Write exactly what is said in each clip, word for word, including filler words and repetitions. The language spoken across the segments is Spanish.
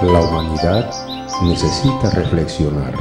La humanidad necesita reflexionar.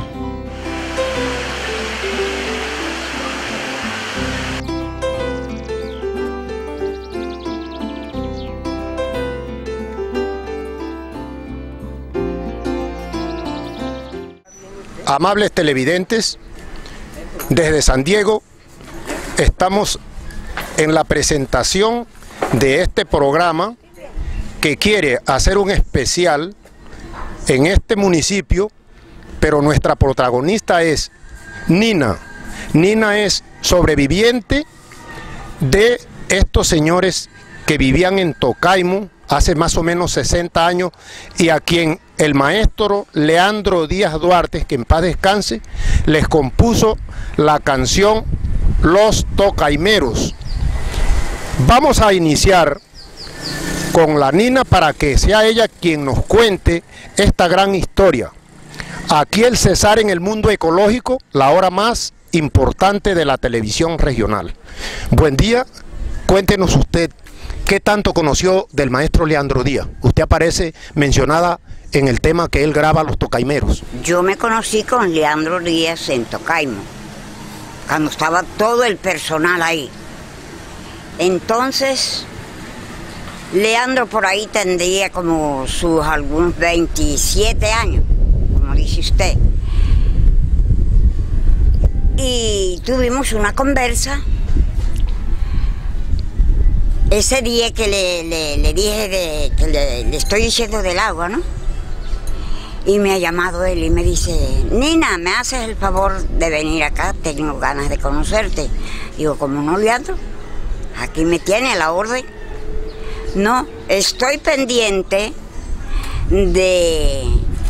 Amables televidentes, desde San Diego estamos en la presentación de este programa que quiere hacer un especial en este municipio, pero nuestra protagonista es Nina. Nina es sobreviviente de estos señores que vivían en Tocaimo hace más o menos sesenta años y a quien el maestro Leandro Díaz Duarte, que en paz descanse, les compuso la canción Los Tocaimeros. Vamos a iniciar con la Nina para que sea ella quien nos cuente esta gran historia. Aquí el Cesar en el mundo ecológico, la hora más importante de la televisión regional. Buen día, cuéntenos usted, ¿qué tanto conoció del maestro Leandro Díaz? Usted aparece mencionada en el tema que él graba Los Tocaimeros. Yo me conocí con Leandro Díaz en Tocaimo, cuando estaba todo el personal ahí. Entonces, Leandro por ahí tendría como sus algunos veintisiete años, como dice usted. Y tuvimos una conversa. Ese día que le, le, le dije, de, que le, le estoy diciendo del agua, ¿no? Y me ha llamado él y me dice, Nina, ¿me haces el favor de venir acá? Tengo ganas de conocerte. Digo, ¿cómo no, Leandro? Aquí me tiene a la orden. No, estoy pendiente de,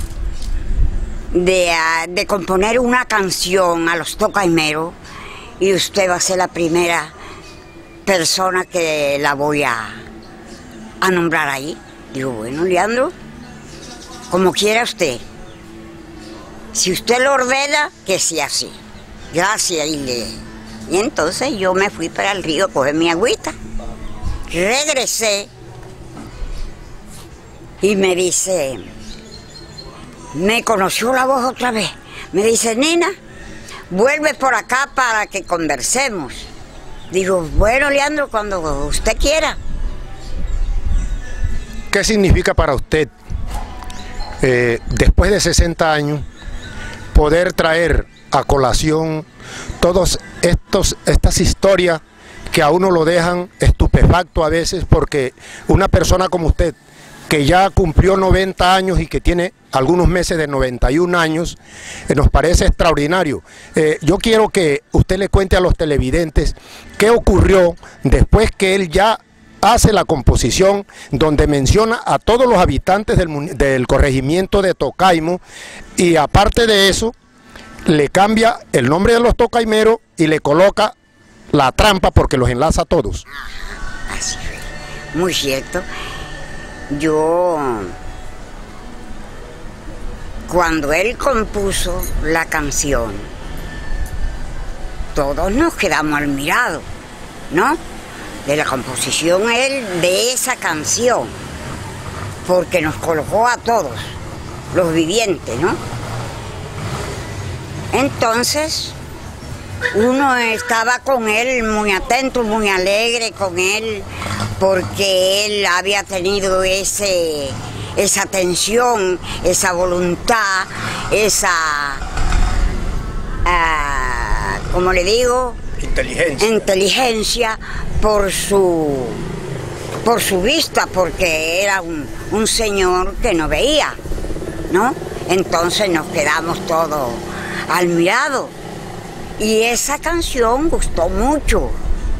de, uh, de componer una canción a los Tocaimeros y usted va a ser la primera persona que la voy a, a nombrar ahí. Digo, bueno, Leandro, como quiera usted. Si usted lo ordena, que sea así. Gracias. Y, le... y entonces yo me fui para el río a coger mi agüita. Regresé y me dice, me conoció la voz otra vez. Me dice, Nina, vuelve por acá para que conversemos. Digo, bueno, Leandro, cuando usted quiera. ¿Qué significa para usted, eh, después de sesenta años, poder traer a colación todas estas historias que a uno lo dejan estupefacto a veces, porque una persona como usted, que ya cumplió noventa años y que tiene algunos meses de noventa y un años, eh, nos parece extraordinario? Eh, yo quiero que usted le cuente a los televidentes qué ocurrió después que él ya hace la composición donde menciona a todos los habitantes del, del corregimiento de Tocaimo, y aparte de eso, le cambia el nombre de los Tocaimeros y le coloca la trampa porque los enlaza a todos. Así fue, muy cierto. Yo, cuando él compuso la canción, todos nos quedamos admirados, ¿no? De la composición él de esa canción, porque nos colocó a todos, los vivientes, ¿no? Entonces, uno estaba con él muy atento, muy alegre con él, porque él había tenido ese, esa atención, esa voluntad, esa, uh, ¿cómo le digo? Inteligencia. Inteligencia por su, por su vista, porque era un, un señor que no veía, ¿no? Entonces nos quedamos todos admirados. Y esa canción gustó mucho.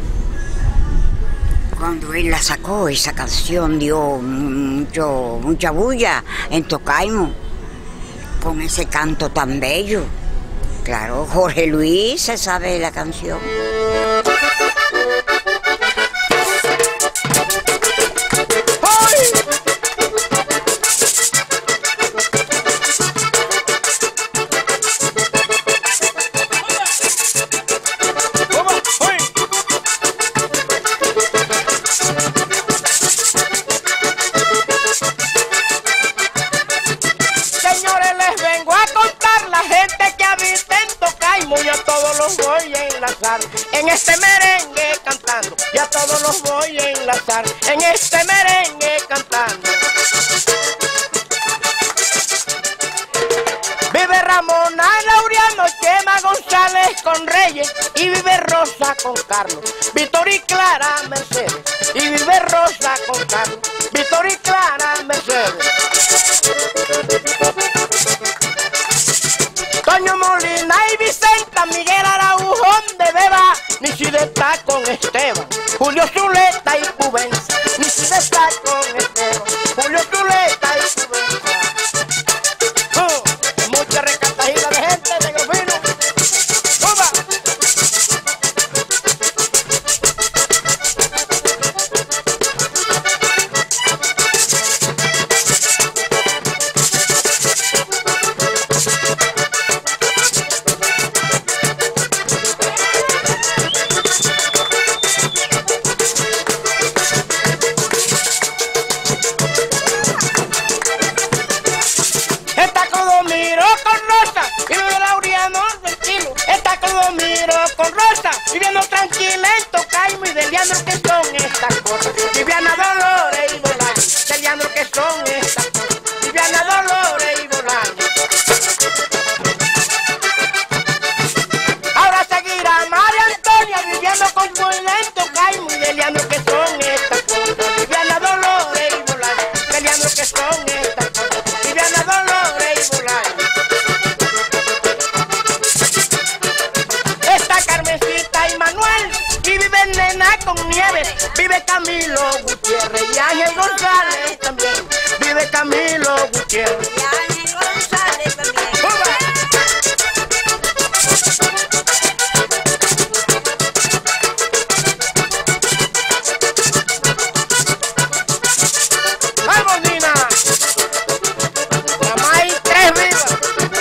Cuando él la sacó, esa canción dio mucho, mucha bulla en Tocaimo, con ese canto tan bello. Claro, Jorge Luis se sabe la canción. gozar en este merengue cantando, y a todos los voy a enlazar en este merengue cantando. Vive Ramona Laureano, Chema González con Reyes, y vive Rosa con Carlos, Víctor y Clara Mercedes, y vive Rosa con Carlos, Víctor y Clara Mercedes. Toño Molina y Vicenta, Miguel Araújo de Beba, Niside está con Esteban, Julio Zuleta y Pubenza, Niside está con Esteban, Julio Zuleta y Pubenza. Uh, mucha recatajida de gente de Gofino. ¡Toma! Con Rosa, viviendo tranquila en Tocaimo, y de Leandro que son estas cosas. Viviana Dolores y Bolaño, de Leandro que son estas cosas. Viviana Dolores y Bolaño. Ahora seguirá María Antonia viviendo con Puebla en Tocaimo, y de Leandro que son estas cosas. Viviana Dolores y Bolaño, de Leandro que son estas cosas. Viviana Dolores y Bolaño. Carmencita y Manuel, y vive Nena con Nieves, vive Camilo Gutiérrez y Ángel González también, vive Camilo Gutiérrez y Ángel González también. ¡Vamos, Nina! La más y tres vivas.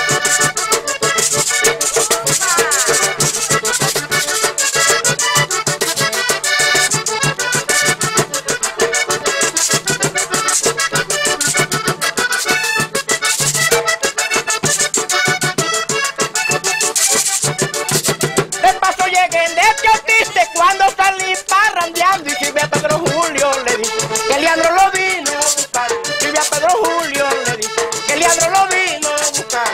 Cuando salí parrandeando, y Silvia Pedro Julio le dice que Leandro lo vino a buscar. Silvia Pedro Julio le dice que Leandro lo vino a buscar.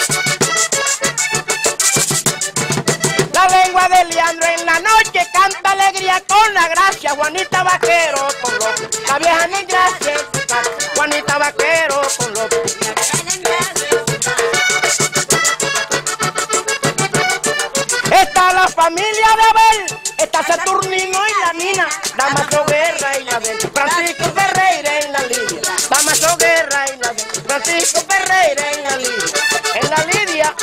La lengua de Leandro en la noche canta alegría con la gracia. Juanita Vaquero con López, la vieja en gracia en su casa. Juanita Vaquero con López. Está la familia de Abel, está Saturnino y la Nina, Damaso Guerra y la Abel, Francisco Ferreira en la Lidia, Damaso Guerra y la Abel, Francisco Ferreira en la Lidia, en la Lidia.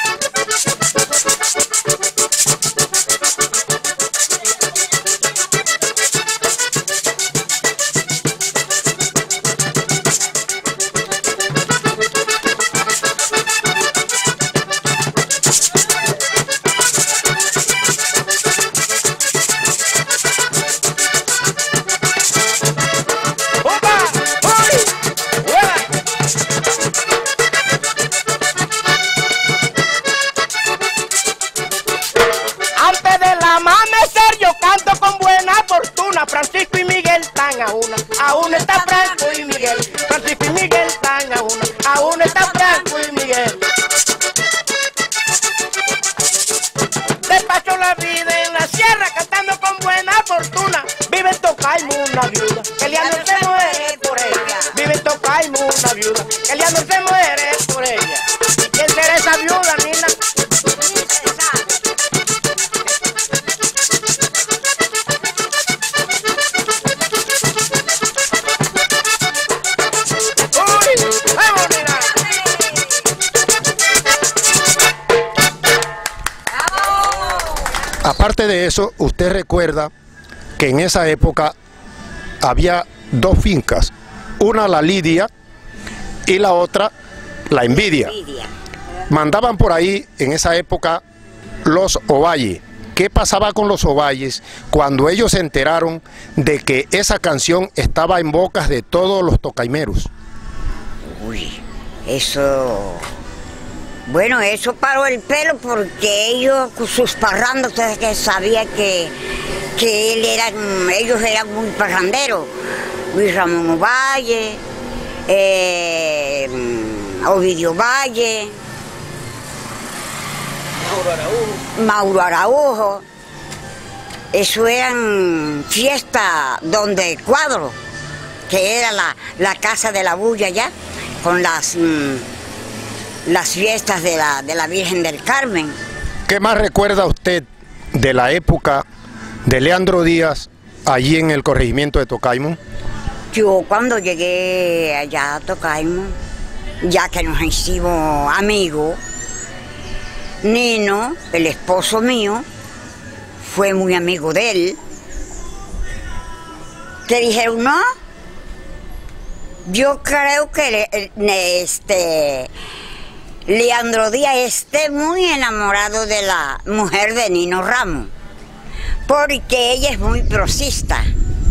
Francisco y Miguel están a una, aún está Franco y Miguel. Francisco y Miguel están a una, aún está Franco y Miguel. Despacho la vida en la sierra, cantando con buena fortuna. Vive en Tocaimo una viuda, que Leandro se muere por ella. Vive en Tocaimo una viuda, que Leandro se muere por ella. ¿Y quién será esa viuda, Nina? Aparte de eso, usted recuerda que en esa época había dos fincas, una la Lidia y la otra la Envidia. Mandaban por ahí en esa época los Ovalle. ¿Qué pasaba con los Ovalles cuando ellos se enteraron de que esa canción estaba en bocas de todos los tocaimeros? Uy, eso Bueno, eso paró el pelo porque ellos, con sus parrandas, ustedes que sabían que, que él era, ellos eran muy parranderos. Luis Ramón Valle, eh, Ovidio Valle, Mauro Araújo. Mauro Araújo. Eso eran fiestas donde Cuadro, que era la, la casa de la bulla ya, con las, mm, las fiestas de la, de la Virgen del Carmen. ¿Qué más recuerda usted de la época de Leandro Díaz allí en el corregimiento de Tocaimo? Yo cuando llegué allá a Tocaimo, ya que nos hicimos amigos, Nino, el esposo mío, fue muy amigo de él, que dijeron, no, yo creo que este Leandro Díaz esté muy enamorado de la mujer de Nino Ramos, porque ella es muy prosista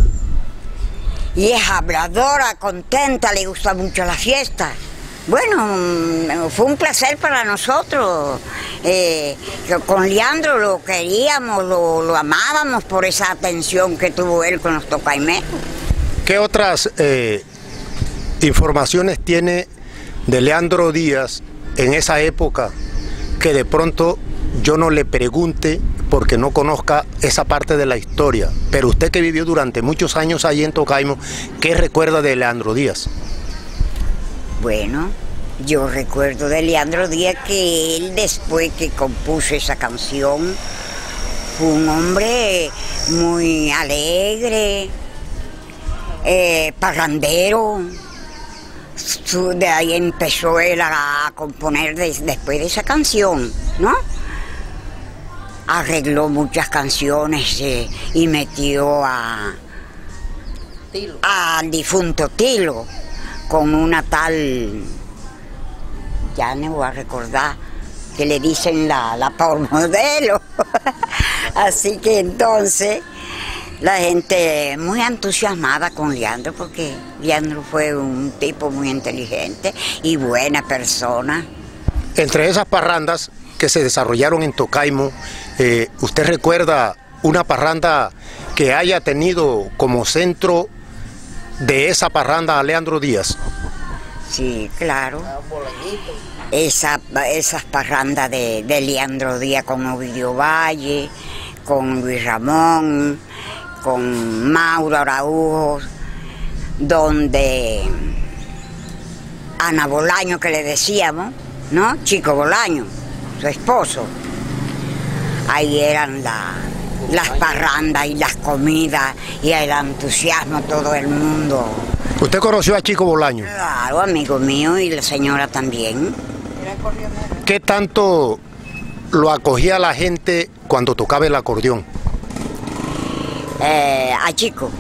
y es habladora, contenta, le gusta mucho la fiesta. Bueno, fue un placer para nosotros. Eh, con Leandro lo queríamos, lo, lo amábamos por esa atención que tuvo él con los tocaimeros. ¿Qué otras eh, informaciones tiene de Leandro Díaz en esa época que de pronto yo no le pregunte porque no conozca esa parte de la historia? Pero usted que vivió durante muchos años allí en Tocaimo, ¿qué recuerda de Leandro Díaz? Bueno, yo recuerdo de Leandro Díaz que él, después que compuso esa canción, fue un hombre muy alegre, eh, parrandero. De ahí empezó él a componer de, después de esa canción, ¿no? Arregló muchas canciones eh, y metió a, al difunto Tilo con una tal, ya no voy a recordar, que le dicen la, la por modelo. Así que entonces la gente muy entusiasmada con Leandro, porque Leandro fue un tipo muy inteligente y buena persona. Entre esas parrandas que se desarrollaron en Tocaimo, eh, ¿usted recuerda una parranda que haya tenido como centro de esa parranda a Leandro Díaz? Sí, claro. Esa, esas parrandas de, de Leandro Díaz con Ovidio Valle, con Luis Ramón, con Mauro Araújo, donde Ana Bolaño, que le decíamos, ¿no? Chico Bolaño, su esposo. Ahí eran la, las parrandas y las comidas y el entusiasmo, todo el mundo. ¿Usted conoció a Chico Bolaño? Claro, amigo mío, y la señora también. ¿Qué tanto lo acogía la gente cuando tocaba el acordeón? Eh, a Chico.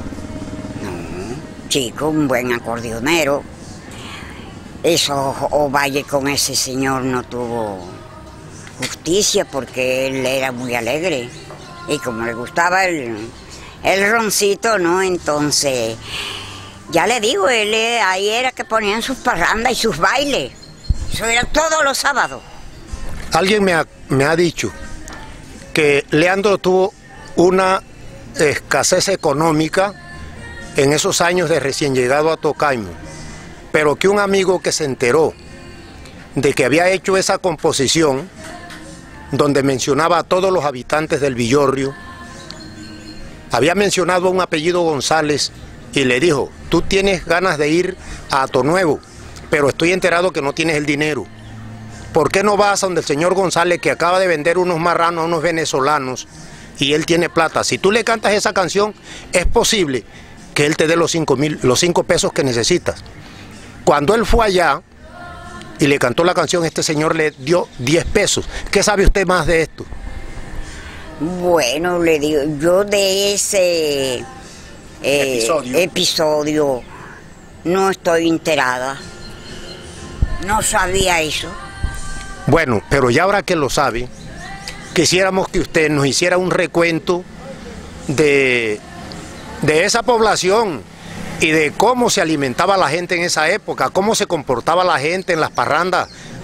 No, Chico, un buen acordeonero. Eso, Ovalle con ese señor no tuvo justicia porque él era muy alegre. Y como le gustaba el, el roncito, ¿no? Entonces, ya le digo, él ahí era que ponían sus parrandas y sus bailes. Eso era todos los sábados. Alguien me ha, me ha dicho que Leandro tuvo una escasez económica en esos años de recién llegado a Tocaimo, pero que un amigo que se enteró de que había hecho esa composición donde mencionaba a todos los habitantes del Villorrio, había mencionado un apellido González y le dijo: tú tienes ganas de ir a Atonuevo, pero estoy enterado que no tienes el dinero. ¿Por qué no vas a donde el señor González, que acaba de vender unos marranos a unos venezolanos y él tiene plata? Si tú le cantas esa canción, es posible que él te dé los cinco mil, los cinco pesos que necesitas. Cuando él fue allá y le cantó la canción, este señor le dio diez pesos. ¿Qué sabe usted más de esto? Bueno, le digo, yo de ese eh, episodio. episodio no estoy enterada. No sabía eso. Bueno, pero ya ahora que lo sabe, quisiéramos que usted nos hiciera un recuento de, de esa población y de cómo se alimentaba la gente en esa época, cómo se comportaba la gente en las parrandas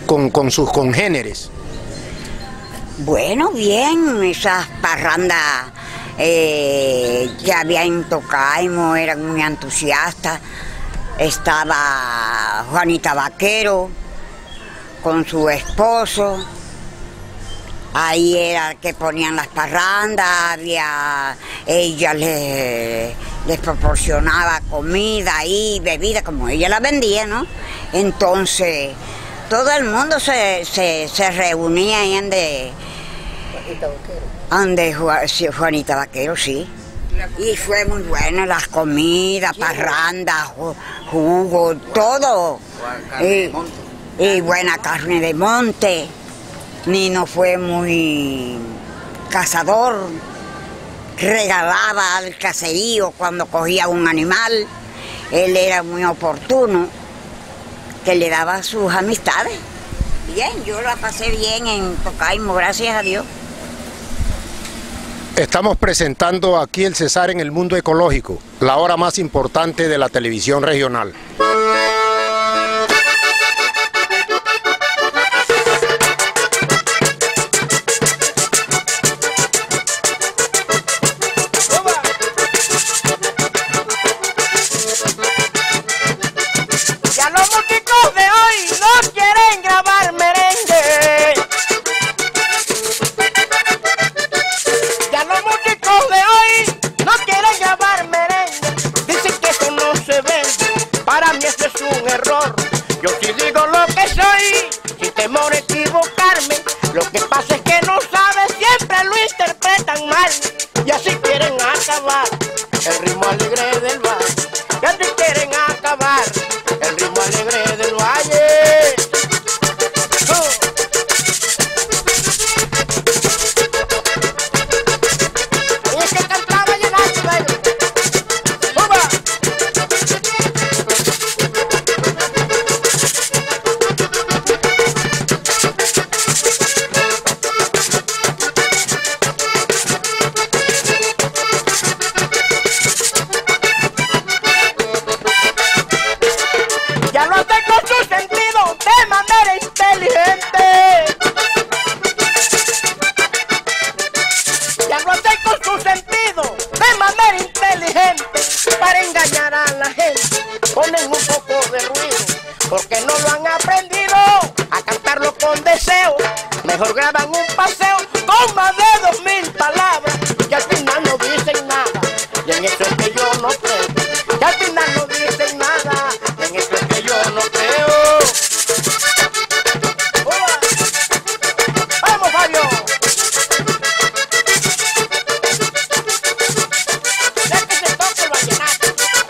con, con sus congéneres? Bueno, bien, esas parrandas eh, que había en Tocaimo eran muy entusiastas. Estaba Juanita Vaquero con su esposo. Ahí era que ponían las parrandas, había, ella les, les proporcionaba comida y bebida, como ella la vendía, ¿no? Entonces, todo el mundo se, se, se reunía ahí donde... Juanita Vaquero. Donde, sí, Juanita Vaquero, sí. Y fue muy buena las comidas, parrandas, jugo, todo. Y, y buena carne de monte. Nino fue muy cazador, regalaba al caserío cuando cogía un animal. Él era muy oportuno, que le daba sus amistades. Bien, yo la pasé bien en Tocaimo, gracias a Dios. Estamos presentando aquí el Cesar en el Mundo Ecológico, la hora más importante de la televisión regional. Mejor graban un paseo con más de dos mil palabras y al final no dicen nada. Y en eso es que yo no creo. Y al final no dicen nada. Y en eso es que yo no creo. ¡Hola! ¡Vamos, Fabio! Ya que se toque el vallenato.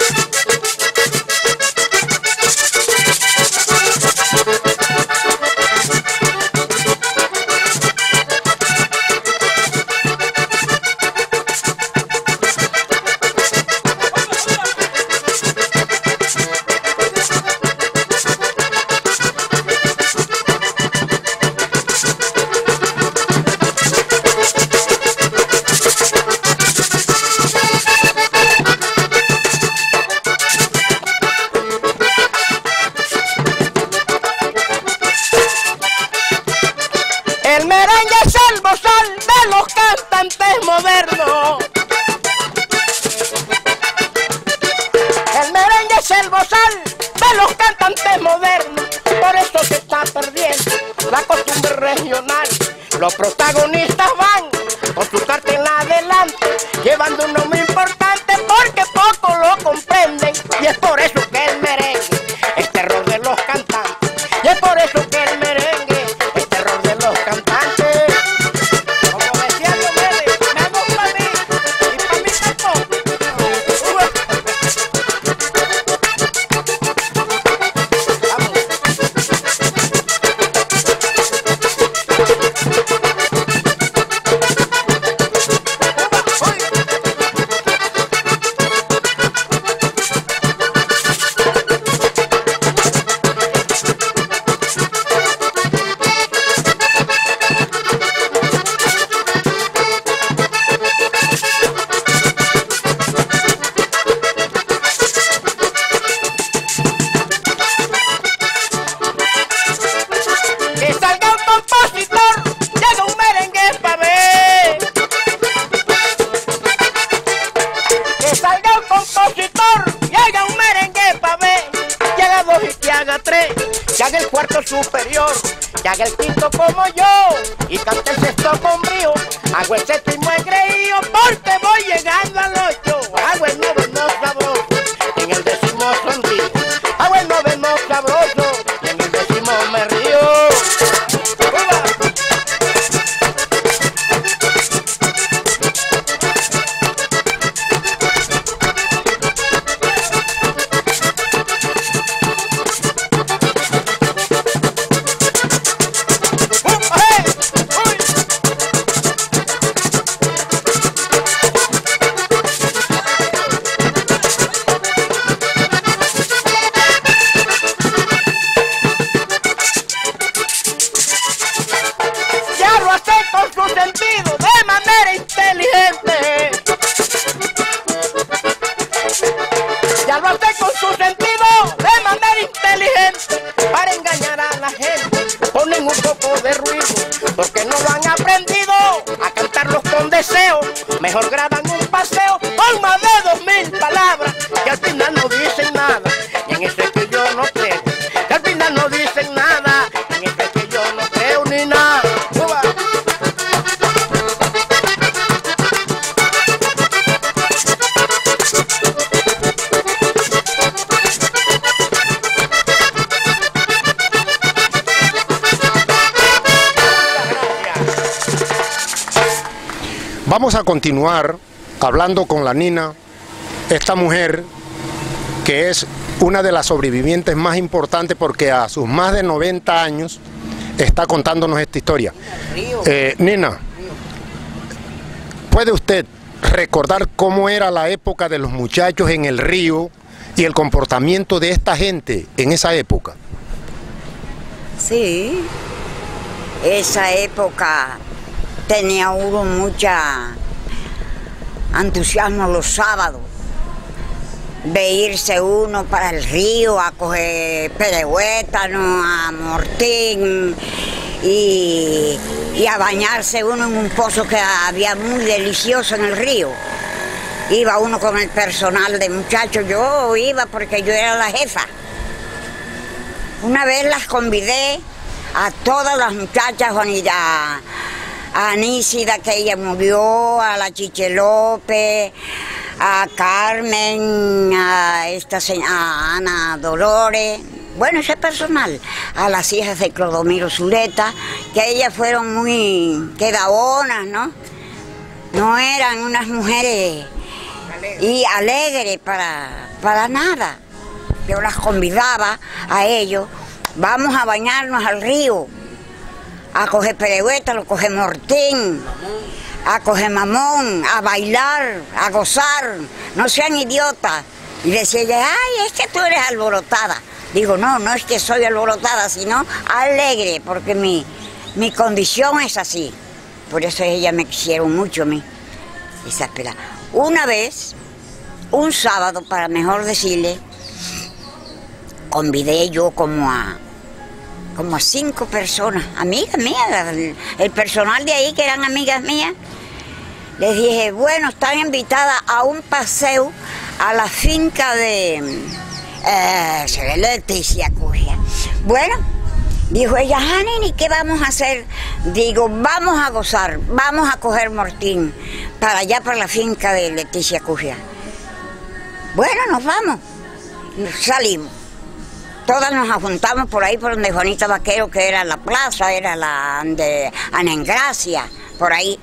El merengue es el bozal de los cantantes modernos. El merengue es el bozal de los cantantes modernos. Por eso se está perdiendo la costumbre regional. Los protagonistas van con su cartel adelante, llevando un nombre importante porque poco lo comprenden. Y es por eso que el merengue es terror de los cantantes. Y es por eso que el merengue es terror de los cantantes. Como decía Diomedes, me hago para mí y para mí tampoco. superior, que haga el quinto como yo y cante el sexto con brío. Hago el séptimo engreído porque voy llegando al ocho. Hago el noveno sabroso y en el décimo sonrío. Hago el noveno sabroso y en el décimo me río. ¡Uva! Porque no lo han aprendido a cantarlos con deseo. Mejor graban un paseo con más de dos mil palabras que al final no dicen nada. Y en ese que yo no creo, que al final no dicen nada. En ese que yo no creo ni nada. ¡Uva! Vamos a continuar hablando con la Nina, esta mujer que es una de las sobrevivientes más importantes porque a sus más de noventa años está contándonos esta historia. Eh, Nina, ¿puede usted recordar cómo era la época de los muchachos en el río y el comportamiento de esta gente en esa época? Sí, esa época tenía uno mucha entusiasmo los sábados de irse uno para el río a coger perehuétano, a mortín y, y a bañarse uno en un pozo que había muy delicioso en el río. Iba uno con el personal de muchachos, yo iba porque yo era la jefa. Una vez las convidé a todas las muchachas, Juanita, a Anísida, que ella murió, a la Chiche López, a Carmen, a esta señora, a Ana Dolores, bueno, ese personal, a las hijas de Clodomiro Zuleta, que ellas fueron muy quedadonas, ¿no? No eran unas mujeres y alegres para, para nada. Yo las convidaba a ellos, vamos a bañarnos al río, a coger perehuétano, a coger mortín, a coger mamón, a bailar, a gozar, no sean idiotas. Y decía ella, ay, es que tú eres alborotada. Digo, no, no es que soy alborotada, sino alegre, porque mi, mi condición es así. Por eso ellas me quisieron mucho a mí, esas peladas. Una vez, un sábado, para mejor decirle, convidé yo como a como a cinco personas, amigas mías, el, el personal de ahí que eran amigas mías. Les dije, bueno, están invitadas a un paseo a la finca de eh, Leticia Cugia. Bueno, dijo ella, ah, Nini, ¿qué vamos a hacer? Digo, vamos a gozar, vamos a coger mortín para allá, para la finca de Leticia Cugia. Bueno, nos vamos, salimos. Todas nos juntamos por ahí, por donde Juanita Vaquero, que era la plaza, era la de Ana Engracia, por ahí.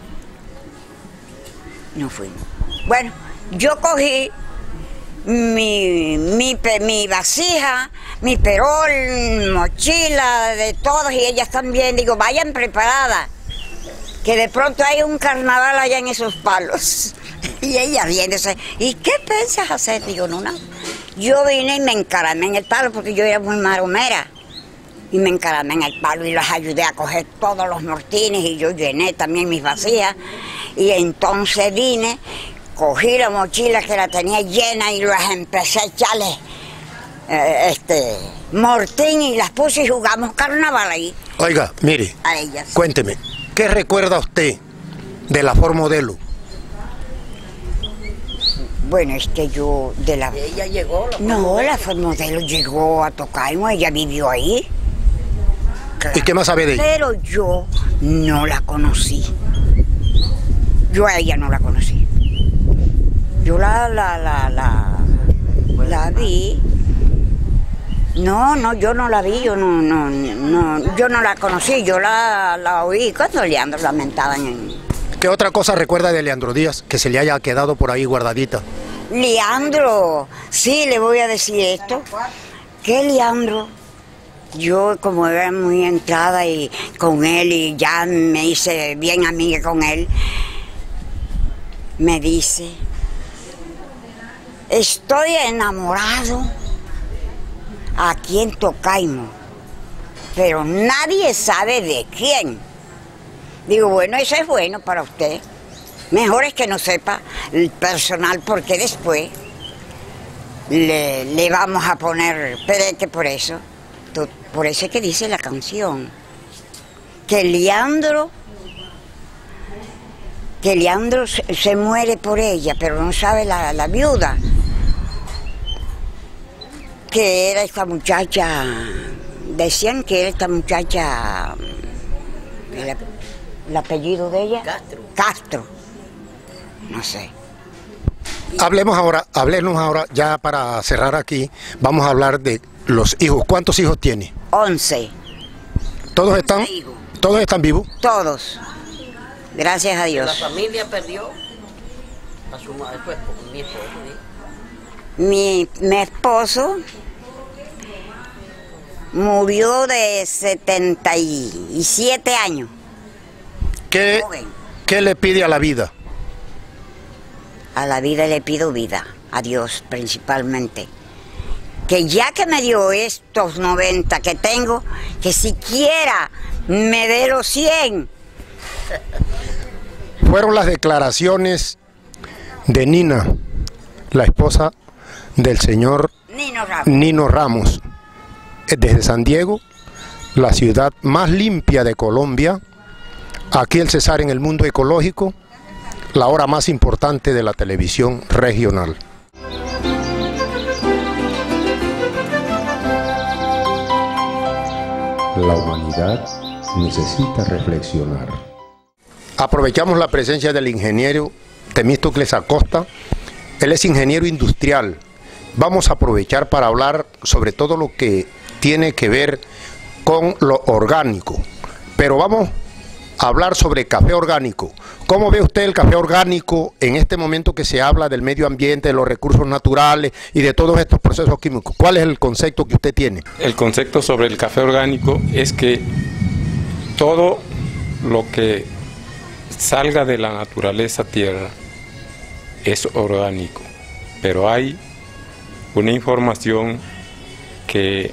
Nos fuimos. Bueno, yo cogí mi, mi, mi vasija, mi perol, mochila, de todas, y ellas también. Digo, vayan preparadas, que de pronto hay un carnaval allá en esos palos. Y ella viéndose, ¿y qué piensas hacer? Digo, no, nada. Yo vine y me encaramé en el palo porque yo era muy maromera. Y me encaramé en el palo y las ayudé a coger todos los mortines y yo llené también mis vasijas. Y entonces vine, cogí la mochila que la tenía llena y las empecé a echarle eh, este, mortín y las puse y jugamos carnaval ahí. Oiga, mire, a ellas. Cuénteme, ¿qué recuerda usted de la Ford Modelo? Bueno, es que yo de la... Ella llegó. La no, la Ford Modelo llegó a Tocaimo, ella vivió ahí. ¿Y qué más sabe de ella? Pero yo no la conocí. Yo a ella no la conocí. Yo la, la, la, la, la vi. No, no, yo no la vi, yo no, no, no, yo no la conocí, yo la, la oí cuando Leandro lamentaban en... ¿Qué otra cosa recuerda de Leandro Díaz que se le haya quedado por ahí guardadita? Leandro, sí, le voy a decir esto, que Leandro, yo como era muy entrada y con él y ya me hice bien amiga con él, me dice, estoy enamorado aquí en Tocaimo, pero nadie sabe de quién. Digo, bueno, eso es bueno para usted. Mejor es que no sepa el personal, porque después le, le vamos a poner perete por eso. Por eso es que dice la canción, que Leandro, que Leandro se, se muere por ella, pero no sabe la, la viuda, que era esta muchacha, decían que era esta muchacha, el, el apellido de ella, Castro. Castro, no sé. Hablemos ahora, hablemos ahora, ya para cerrar aquí, vamos a hablar de los hijos. ¿Cuántos hijos tiene? Once. ¿Todos están, Once hijos. todos están vivos? Todos, gracias a Dios. La familia perdió a su, a su esposo, mi esposo. ¿sí? Mi, mi esposo murió de setenta y siete años. ¿Qué, Joven. ¿Qué le pide a la vida? A la vida le pido vida, a Dios principalmente. Que ya que me dio estos noventa que tengo, que siquiera me dé los cien. Fueron las declaraciones de Nina, la esposa del señor Nino Ramos. Nino Ramos, desde San Diego, la ciudad más limpia de Colombia, aquí el Cesar en el mundo ecológico, la hora más importante de la televisión regional. La humanidad necesita reflexionar. Aprovechamos la presencia del ingeniero Temístocles Acosta. Él es ingeniero industrial. Vamos a aprovechar para hablar sobre todo lo que tiene que ver con lo orgánico. Pero vamos a hablar sobre café orgánico. ¿Cómo ve usted el café orgánico en este momento que se habla del medio ambiente, de los recursos naturales y de todos estos procesos químicos? ¿Cuál es el concepto que usted tiene? El concepto sobre el café orgánico es que todo lo que salga de la naturaleza tierra es orgánico, pero hay una información que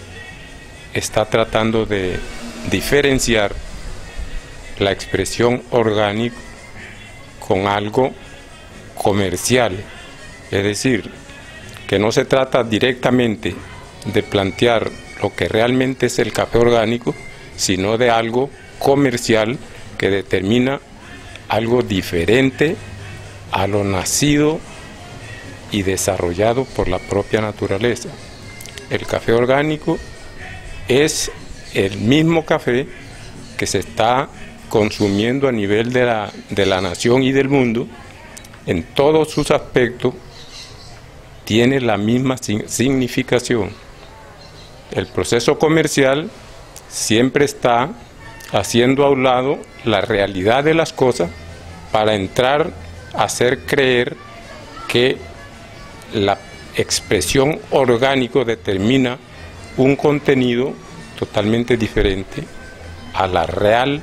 está tratando de diferenciar la expresión orgánico con algo comercial, es decir, que no se trata directamente de plantear lo que realmente es el café orgánico, sino de algo comercial que determina algo diferente a lo nacido y desarrollado por la propia naturaleza. El café orgánico es el mismo café que se está consumiendo a nivel de la, de la nación y del mundo, en todos sus aspectos, tiene la misma significación. El proceso comercial siempre está haciendo a un lado la realidad de las cosas para entrar a hacer creer que la expresión orgánico determina un contenido totalmente diferente a la real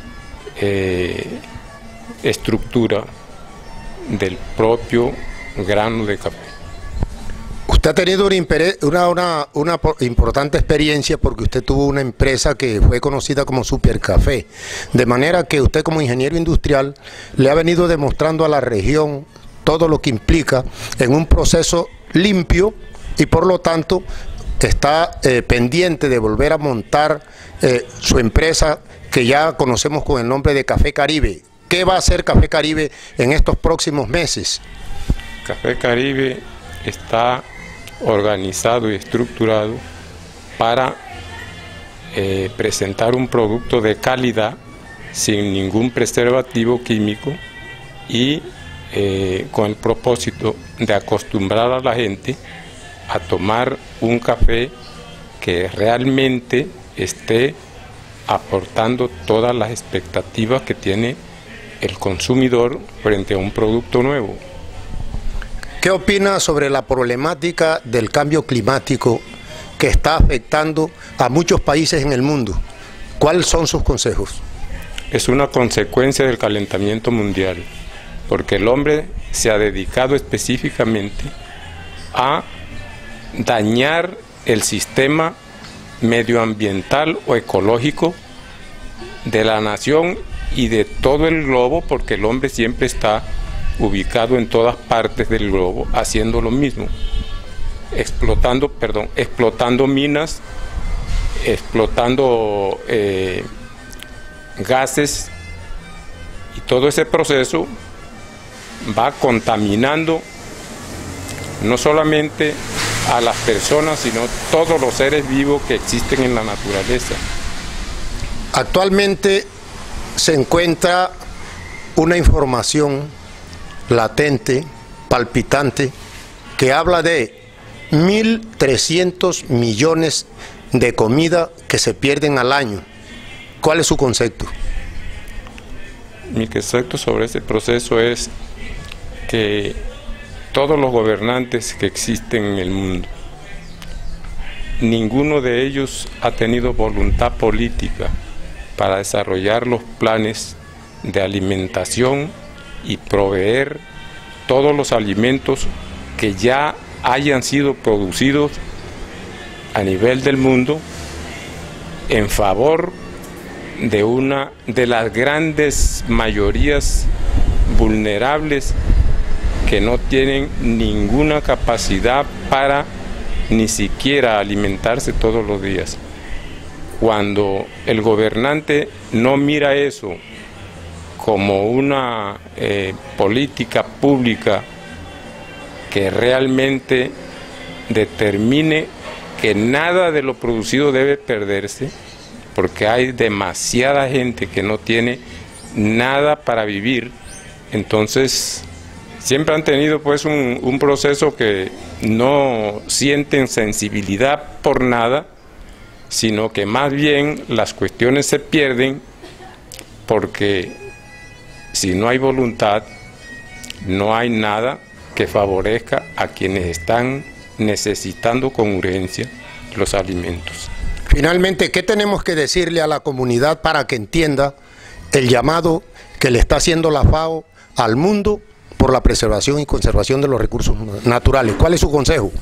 eh, estructura del propio grano de café. Usted ha tenido una, una, una importante experiencia porque usted tuvo una empresa que fue conocida como Supercafé, de manera que usted como ingeniero industrial le ha venido demostrando a la región todo lo que implica en un proceso limpio y por lo tanto está eh, pendiente de volver a montar eh, su empresa que ya conocemos con el nombre de Café Caribe. ¿Qué va a hacer Café Caribe en estos próximos meses? Café Caribe está organizado y estructurado para eh, presentar un producto de calidad sin ningún preservativo químico y eh, con el propósito de acostumbrar a la gente a tomar un café que realmente esté aportando todas las expectativas que tiene el consumidor frente a un producto nuevo. ¿Qué opina sobre la problemática del cambio climático que está afectando a muchos países en el mundo? ¿Cuáles son sus consejos? Es una consecuencia del calentamiento mundial, porque el hombre se ha dedicado específicamente a dañar el sistema medioambiental o ecológico de la nación y de todo el globo, porque el hombre siempre está ubicado en todas partes del globo haciendo lo mismo, explotando, perdón, explotando minas, explotando eh, gases, y todo ese proceso va contaminando no solamente a las personas, sino todos los seres vivos que existen en la naturaleza. Actualmente se encuentra una información latente, palpitante, que habla de mil trescientos millones de comida que se pierden al año. ¿Cuál es su concepto? Mi concepto sobre este proceso es que todos los gobernantes que existen en el mundo, ninguno de ellos ha tenido voluntad política para desarrollar los planes de alimentación y proveer todos los alimentos que ya hayan sido producidos a nivel del mundo en favor de una de las grandes mayorías vulnerables que no tienen ninguna capacidad para ni siquiera alimentarse todos los días. Cuando el gobernante no mira eso como una eh, política pública que realmente determine que nada de lo producido debe perderse, porque hay demasiada gente que no tiene nada para vivir, entonces siempre han tenido pues un, un proceso que no sienten sensibilidad por nada, sino que más bien las cuestiones se pierden porque si no hay voluntad, no hay nada que favorezca a quienes están necesitando con urgencia los alimentos. Finalmente, ¿qué tenemos que decirle a la comunidad para que entienda el llamado que le está haciendo la FAO al mundo por la preservación y conservación de los recursos naturales? ¿Cuál es su consejo?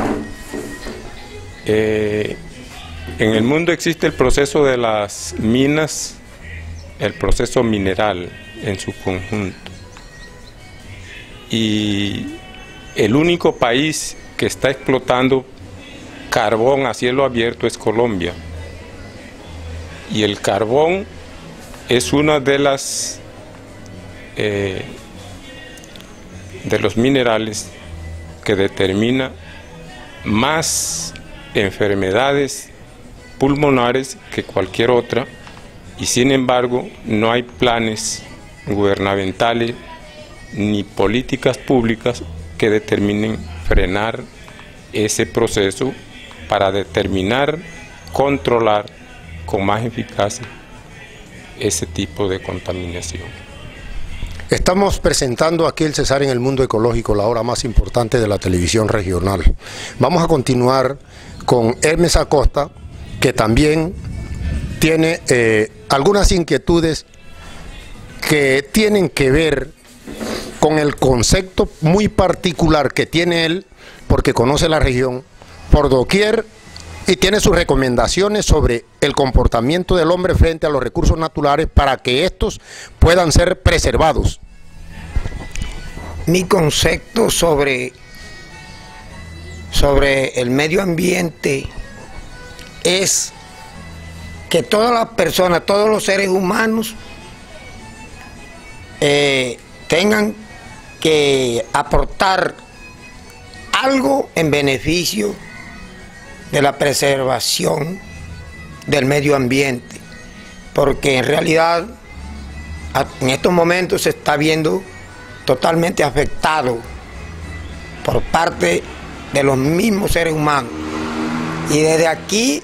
Eh, en el mundo existe el proceso de las minas, el proceso mineral en su conjunto. Y el único país que está explotando carbón a cielo abierto es Colombia. Y el carbón es una de las eh, de los minerales que determina más enfermedades pulmonares que cualquier otra, y sin embargo no hay planes gubernamentales ni políticas públicas que determinen frenar ese proceso para determinar, controlar con más eficacia ese tipo de contaminación. Estamos presentando aquí el Cesar en el Mundo Ecológico, la hora más importante de la televisión regional. Vamos a continuar con Hermes Acosta, que también tiene eh, algunas inquietudes que tienen que ver con el concepto muy particular que tiene él, porque conoce la región por doquier y tiene sus recomendaciones sobre el comportamiento del hombre frente a los recursos naturales para que estos puedan ser preservados. Mi concepto sobre, sobre el medio ambiente es que todas las personas, todos los seres humanos eh, tengan que aportar algo en beneficio de la preservación del medio ambiente, porque en realidad en estos momentos se está viendo totalmente afectado por parte de los mismos seres humanos. Y desde aquí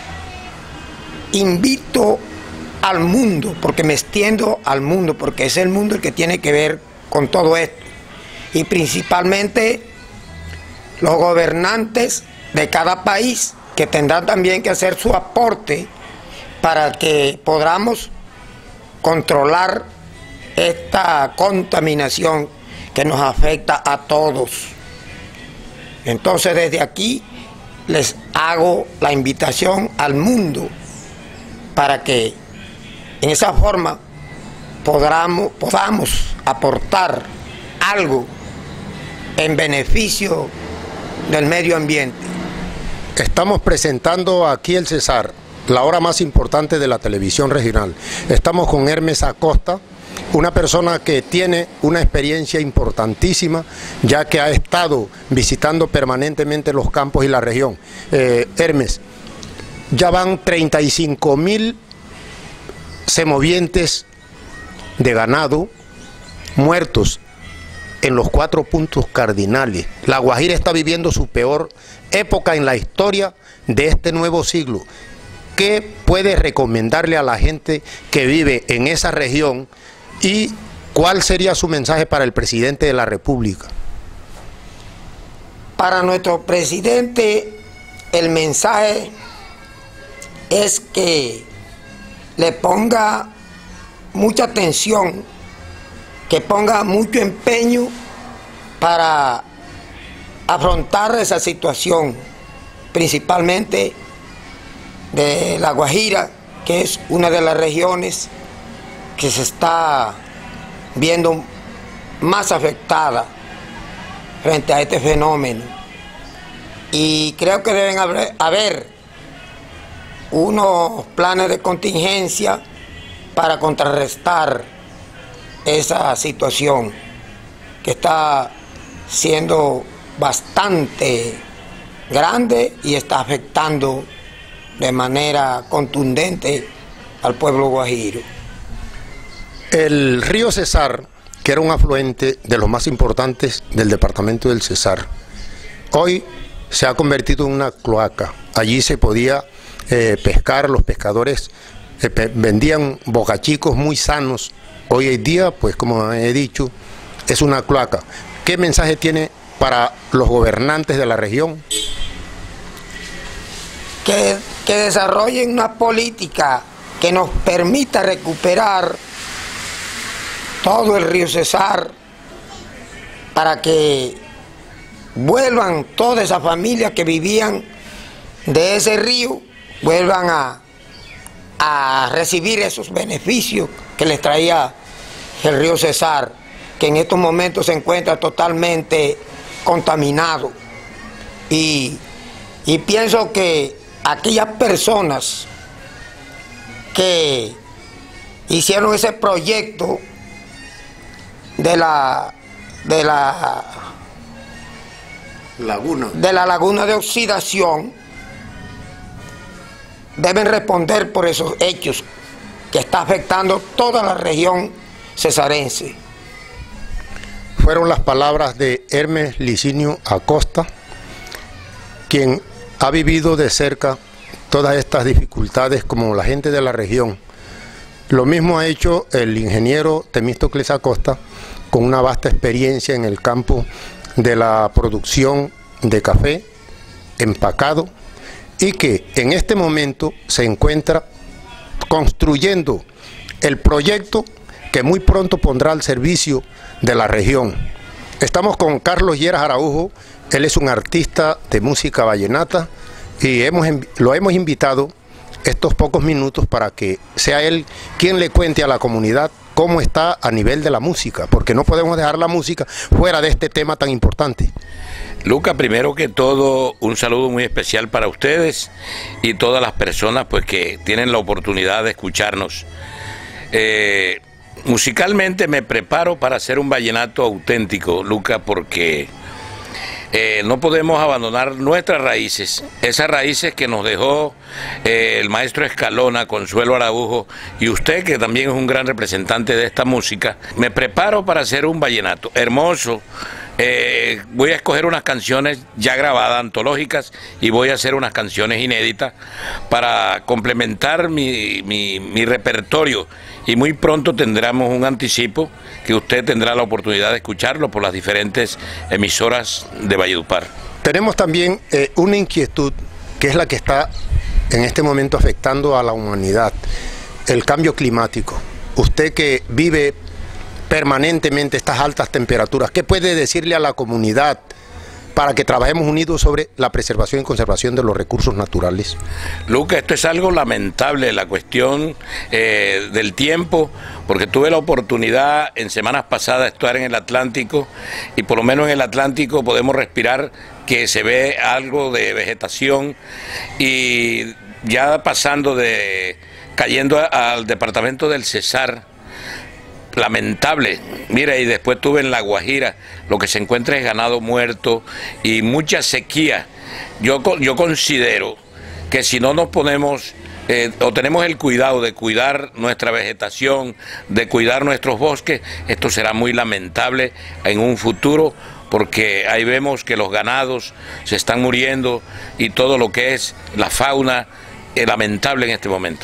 invito al mundo, porque me extiendo al mundo, porque es el mundo el que tiene que ver con todo esto, y principalmente los gobernantes de cada país, que tendrán también que hacer su aporte para que podamos controlar esta contaminación que nos afecta a todos. Entonces desde aquí les hago la invitación al mundo para que en esa forma podamos, podamos aportar algo en beneficio del medio ambiente. Estamos presentando aquí el Cesar, la hora más importante de la televisión regional. Estamos con Hermes Acosta, una persona que tiene una experiencia importantísima, ya que ha estado visitando permanentemente los campos y la región. Eh, Hermes, ya van treinta y cinco mil semovientes de ganado muertos en los cuatro puntos cardinales. La Guajira está viviendo su peor época en la historia de este nuevo siglo. ¿Qué puede recomendarle a la gente que vive en esa región y cuál sería su mensaje para el presidente de la República? Para nuestro presidente, el mensaje es que le ponga mucha atención, que ponga mucho empeño para afrontar esa situación, principalmente de La Guajira, que es una de las regiones que se está viendo más afectada frente a este fenómeno. Y creo que deben haber, haber unos planes de contingencia para contrarrestar esa situación que está siendo bastante grande y está afectando de manera contundente al pueblo guajiro. El río Cesar, que era un afluente de los más importantes del departamento del Cesar, hoy se ha convertido en una cloaca. Allí se podía eh, pescar, los pescadores eh, pe vendían bocachicos muy sanos. Hoy en día, pues como he dicho, es una cloaca. ¿Qué mensaje tiene para los gobernantes de la región? Que, que desarrollen una política que nos permita recuperar todo el río Cesar, para que vuelvan todas esas familias que vivían de ese río, vuelvan a, a recibir esos beneficios que les traía el río Cesar, que en estos momentos se encuentra totalmente contaminado. Y, y pienso que aquellas personas que hicieron ese proyecto de la de la laguna de la laguna de oxidación deben responder por esos hechos que está afectando toda la región cesarense. Fueron las palabras de Hermes Licinio Acosta, quien ha vivido de cerca todas estas dificultades como la gente de la región. Lo mismo ha hecho el ingeniero Temístocles Acosta, con una vasta experiencia en el campo de la producción de café empacado, y que en este momento se encuentra construyendo el proyecto que muy pronto pondrá al servicio de la región. Estamos con Carlos Lleras Araujo. Él es un artista de música vallenata y hemos, lo hemos invitado estos pocos minutos para que sea él quien le cuente a la comunidad cómo está a nivel de la música, porque no podemos dejar la música fuera de este tema tan importante. Luca, primero que todo, un saludo muy especial para ustedes y todas las personas pues que tienen la oportunidad de escucharnos. Eh, musicalmente me preparo para hacer un vallenato auténtico, Luca, porque eh, no podemos abandonar nuestras raíces, esas raíces que nos dejó eh, el maestro Escalona, Consuelo Araujo, y usted, que también es un gran representante de esta música. Me preparo para hacer un vallenato hermoso. Eh, voy a escoger unas canciones ya grabadas, antológicas, y voy a hacer unas canciones inéditas para complementar mi, mi, mi repertorio, y muy pronto tendremos un anticipo que usted tendrá la oportunidad de escucharlo por las diferentes emisoras de Valledupar. Tenemos también eh, una inquietud que es la que está en este momento afectando a la humanidad, el cambio climático. Usted que vive permanentemente estas altas temperaturas, ¿qué puede decirle a la comunidad para que trabajemos unidos sobre la preservación y conservación de los recursos naturales? Luca, esto es algo lamentable, la cuestión eh, del tiempo, porque tuve la oportunidad en semanas pasadas de estar en el Atlántico, y por lo menos en el Atlántico podemos respirar que se ve algo de vegetación, y ya pasando de, cayendo al departamento del Cesar, lamentable. Mira, y después tuve en La Guajira, lo que se encuentra es ganado muerto y mucha sequía. Yo, yo considero que si no nos ponemos eh, o tenemos el cuidado de cuidar nuestra vegetación, de cuidar nuestros bosques, esto será muy lamentable en un futuro, porque ahí vemos que los ganados se están muriendo y todo lo que es la fauna es lamentable en este momento.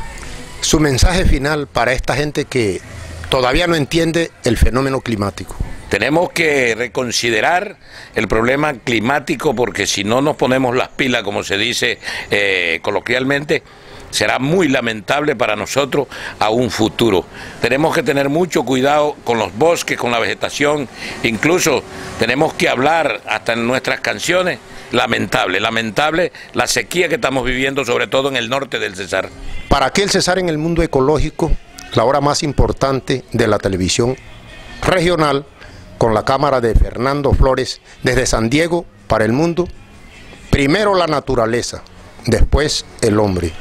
Su mensaje final para esta gente que todavía no entiende el fenómeno climático. Tenemos que reconsiderar el problema climático, porque si no nos ponemos las pilas, como se dice eh, coloquialmente, será muy lamentable para nosotros a un futuro. Tenemos que tener mucho cuidado con los bosques, con la vegetación, incluso tenemos que hablar hasta en nuestras canciones. Lamentable, lamentable la sequía que estamos viviendo, sobre todo en el norte del Cesar. ¿Para qué el Cesar en el mundo ecológico? La hora más importante de la televisión regional, con la cámara de Fernando Flores desde San Diego para el mundo. Primero la naturaleza, después el hombre.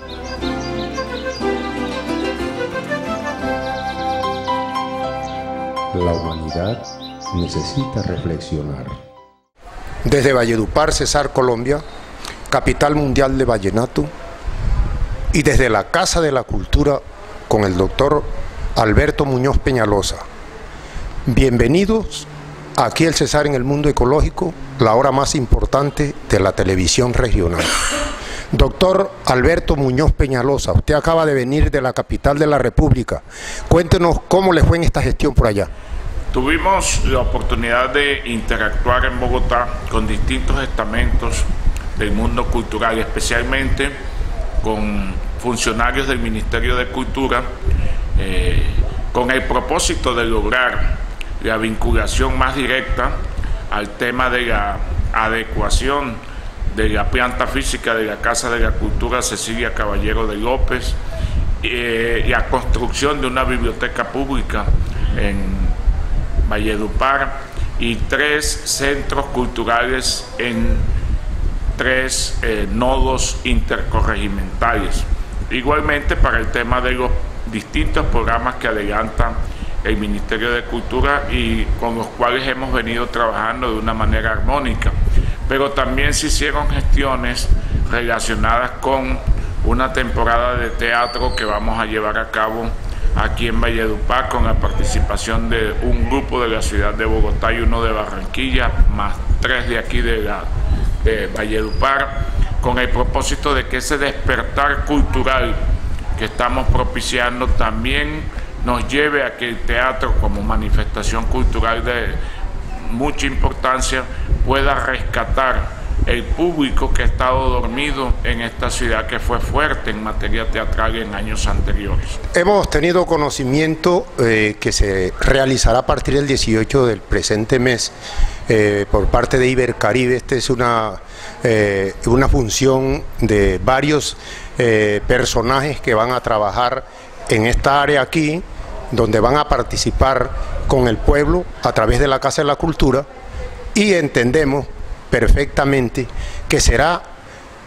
La humanidad necesita reflexionar. Desde Valledupar, Cesar, Colombia, capital mundial de vallenato, y desde la Casa de la Cultura con el doctor Alberto Muñoz Peñalosa. Bienvenidos aquí el Cesar en el mundo ecológico, la hora más importante de la televisión regional. Doctor Alberto Muñoz Peñalosa, usted acaba de venir de la capital de la República. Cuéntenos cómo le fue en esta gestión por allá. Tuvimos la oportunidad de interactuar en Bogotá con distintos estamentos del mundo cultural, especialmente con funcionarios del Ministerio de Cultura, eh, con el propósito de lograr la vinculación más directa al tema de la adecuación de la planta física de la Casa de la Cultura Cecilia Caballero de López, eh, la construcción de una biblioteca pública en Valledupar y tres centros culturales en tres eh, nodos intercorregimentales. Igualmente para el tema de los distintos programas que adelanta el Ministerio de Cultura y con los cuales hemos venido trabajando de una manera armónica. Pero también se hicieron gestiones relacionadas con una temporada de teatro que vamos a llevar a cabo aquí en Valledupar, con la participación de un grupo de la ciudad de Bogotá y uno de Barranquilla, más tres de aquí de, la, de Valledupar, con el propósito de que ese despertar cultural que estamos propiciando también nos lleve a que el teatro, como manifestación cultural de mucha importancia, pueda rescatar el público que ha estado dormido en esta ciudad, que fue fuerte en materia teatral en años anteriores. Hemos tenido conocimiento eh, que se realizará a partir del dieciocho del presente mes eh, por parte de Ibercaribe. Esta es una, eh, una función de varios eh, personajes que van a trabajar en esta área aquí, donde van a participar con el pueblo a través de la Casa de la Cultura, y entendemos perfectamente que será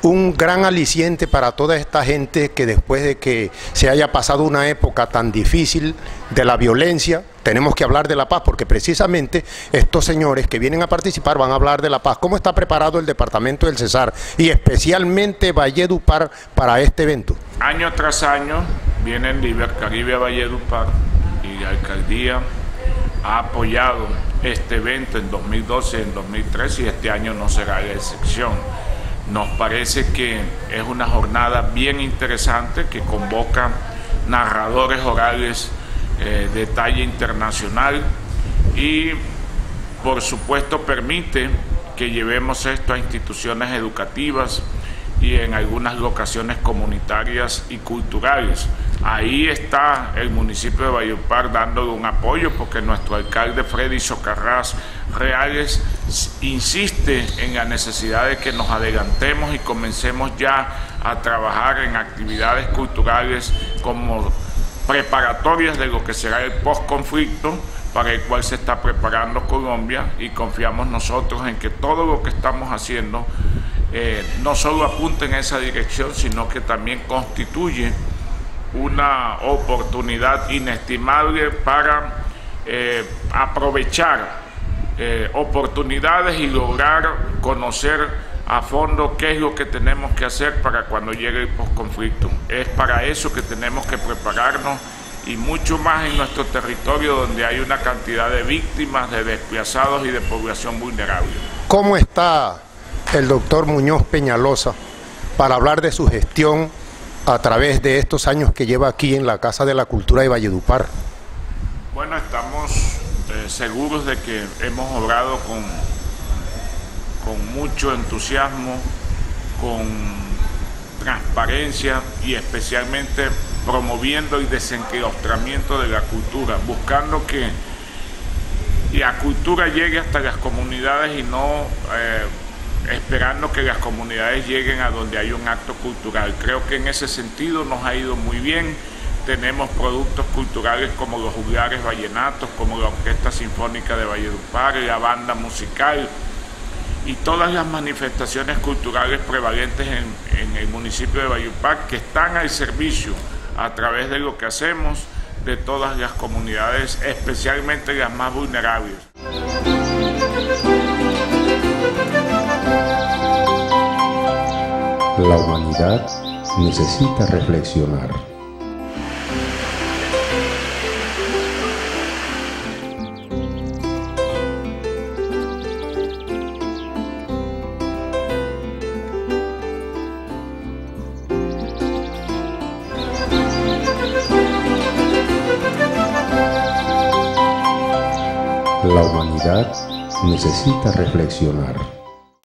un gran aliciente para toda esta gente que después de que se haya pasado una época tan difícil de la violencia, tenemos que hablar de la paz, porque precisamente estos señores que vienen a participar van a hablar de la paz. ¿Cómo está preparado el departamento del Cesar y especialmente Valledupar para este evento? Año tras año vienen Libercaribe a Valledupar y la alcaldía ha apoyado este evento en dos mil doce y en dos mil trece y este año no será la excepción. Nos parece que es una jornada bien interesante que convoca narradores orales eh, de talla internacional y por supuesto permite que llevemos esto a instituciones educativas y en algunas locaciones comunitarias y culturales. Ahí está el municipio de Valledupar dándole un apoyo porque nuestro alcalde Freddy Socarrás Reales insiste en la necesidad de que nos adelantemos y comencemos ya a trabajar en actividades culturales como preparatorias de lo que será el postconflicto para el cual se está preparando Colombia, y confiamos nosotros en que todo lo que estamos haciendo eh, no solo apunta en esa dirección, sino que también constituye una oportunidad inestimable para eh, aprovechar eh, oportunidades y lograr conocer a fondo qué es lo que tenemos que hacer para cuando llegue el posconflicto. Es para eso que tenemos que prepararnos, y mucho más en nuestro territorio donde hay una cantidad de víctimas, de desplazados y de población vulnerable. ¿Cómo está el doctor Muñoz Peñalosa para hablar de su gestión a través de estos años que lleva aquí en la Casa de la Cultura de Valledupar? Bueno, estamos eh, seguros de que hemos obrado con, con mucho entusiasmo, con transparencia y especialmente promoviendo el desenclaustramiento de la cultura, buscando que la cultura llegue hasta las comunidades y no eh, esperando que las comunidades lleguen a donde hay un acto cultural. Creo que en ese sentido nos ha ido muy bien. Tenemos productos culturales como los juglares vallenatos, como la Orquesta Sinfónica de Valledupar, la banda musical y todas las manifestaciones culturales prevalentes en, en el municipio de Valledupar, que están al servicio a través de lo que hacemos de todas las comunidades, especialmente las más vulnerables. La humanidad necesita reflexionar. La humanidad necesita reflexionar.